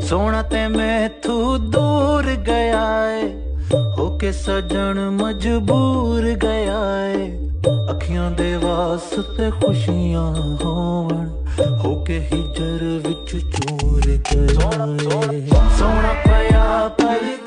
सोना ते मैथू दूर गया है, होके सजन मजबूर गया है। अखियां दे वास्ते खुशियां होवन, होके हिजर विच चूर गया है। सोना पया पर